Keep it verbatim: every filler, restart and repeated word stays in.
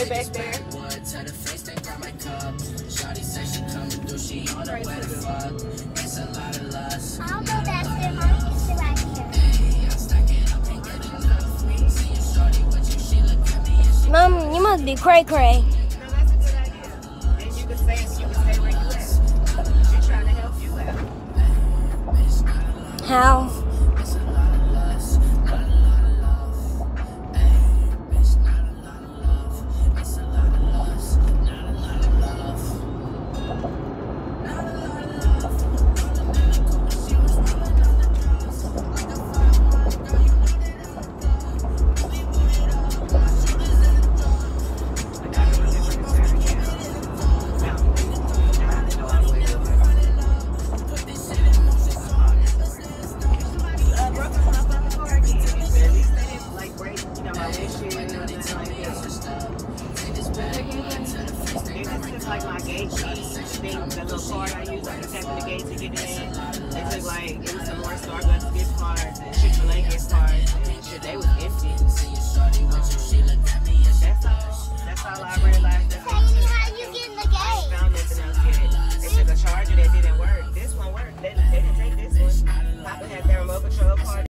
it back there. I'll go back there. Mom can sit right here. Mom, you must be cray cray. No, that's a good idea. And you can stay, you can stay where you at. She's trying to help you out. How? Like my gate key thing, the little card I use, like the tap the gate to get in. They took like, it was some more Starbucks gift cards and Chick-fil-A gift cards and shit, they was empty. Um, that's all, that's all I realized. That